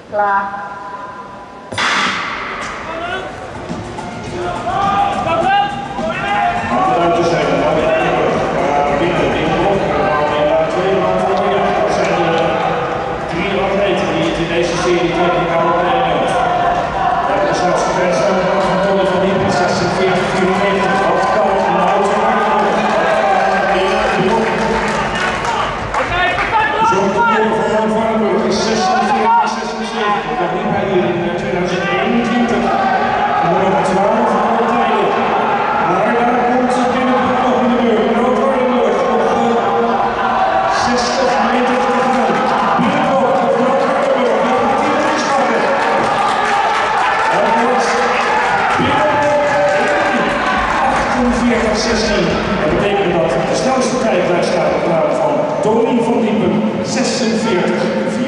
Klaar. Deze serie tegen elkaar opnemen. De snelste wedstrijd van Tony van Diepen, 46-94, hoofdkant en de auto. Zo'n controle van Jan Vardenburg is 46-76. Dat liep hij hier in 2021. Nummer 12 van de tijden. Maar daar komt ze binnen nog in de deur. Jan Vardenburg nog 60 meter te gaan. Binnenkomt de Jan Vardenburg. Dat betekent dat de snelste tijd blijft staan op de naam van Tony van Diepen, 46-94.